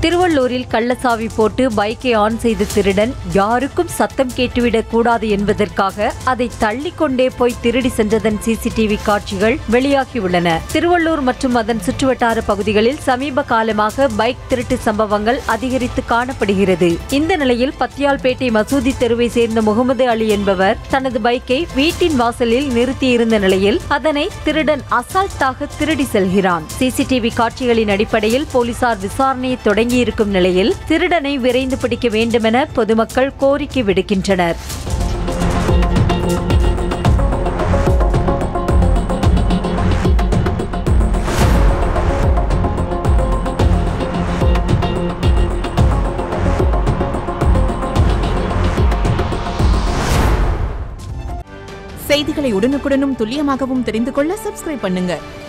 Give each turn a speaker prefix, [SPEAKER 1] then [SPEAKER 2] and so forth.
[SPEAKER 1] திருவள்ளூரில் கள்ளசாவி போட்டு பைக்கை ஆன் செய்த திருடன் யாருக்கும் சத்தம் கேட்டுவிடக் கூடாது என்பதற்காக அதை தள்ளிக்கொண்டே போய் திருடி சென்றதன் சிசிடிவி காட்சிகள் வெளியாகியுள்ளன. திருவள்ளூர் மற்றும் அதன் சுற்றுவட்டார பகுதிகளில் சமீப காலமாக பைக் திருட்டு சம்பவங்கள் அதிகரித்து காணப்படுகிறது. இந்த நிலையில் பத்தியால்பேட்டை மசூதி தெருவை சேர்ந்த முகமது அலி என்பவர் தனது பைக்கை வீட்டின் வாசலில் நிறுத்தியிருந்த நிலையில் அதனை திருடன் அசால்ட்டாக திருடி செல்கிறான். சிசிடிவி காட்சிகளின் அடிப்படையில் போலீசார் விசாரணையை தொடங்கியிருக்கும் நிலையில் திருடனை விரைந்து பிடிக்க வேண்டுமென பொதுமக்கள் கோரிக்கை விடுக்கின்றனர்.
[SPEAKER 2] செய்திகளை உடனுக்குடனும் துல்லியமாகவும் தெரிந்து கொள்ள சப்ஸ்கிரைப் பண்ணுங்க.